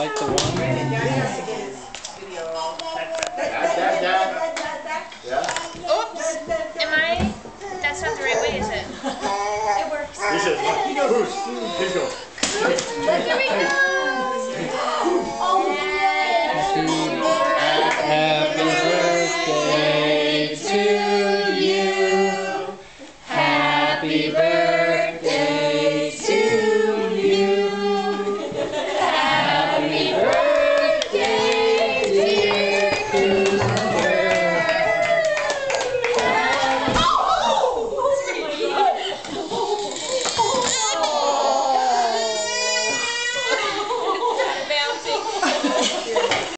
like the one? Oops! Am I? That's not the right way, is it? It works. He says, who's? He's going. Look, here we go!